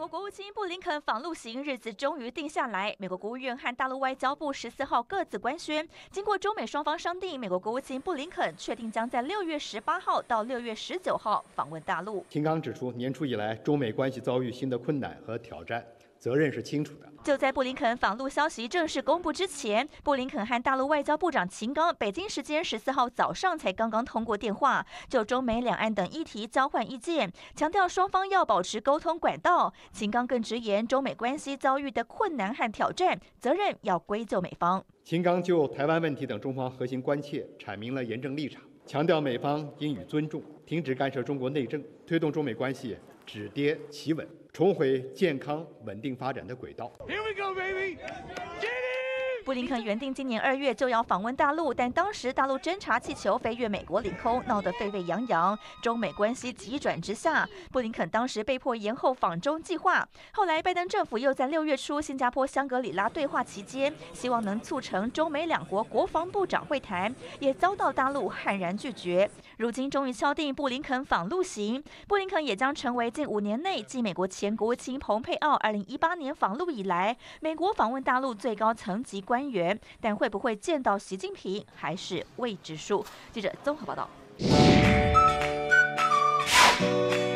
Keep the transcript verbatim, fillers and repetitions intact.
国国务卿布林肯访陆行日子终于定下来，美国国务院和大陆外交部十四号各自官宣，经过中美双方商定，美国国务卿布林肯确定将在六月十八号到六月十九号访问大陆。 秦刚指出，年初以来，中美关系遭遇新的困难和挑战。 责任是清楚的。 就在布林肯访陆消息正式公布之前，布林肯和大陆外交部长秦刚，北京时间十四号早上才刚刚通过电话，就中美两岸等议题交换意见，强调双方要保持沟通管道。秦刚更直言，中美关系遭遇的困难和挑战，责任要归咎美方。 秦刚就台湾问题等中方核心关切阐明了严正立场，强调美方应予尊重，停止干涉中国内政，推动中美关系止跌企稳。 重回健康稳定发展的轨道。 Here we go, baby. 布林肯原定今年二月就要访问大陆，但当时大陆侦察气球飞越美国领空，闹得沸沸扬扬，中美关系急转直下。布林肯当时被迫延后访中计划。后来拜登政府又在六月初新加坡香格里拉对话期间，希望能促成中美两国国防部长会谈，也遭到大陆悍然拒绝。如今终于敲定布林肯访陆行，布林肯也将成为近五年内继美国前国务卿蓬佩奥二零一八年访陆以来，美国访问大陆最高层级官。 官员，但会不会见到习近平还是未知数。记者综合报道。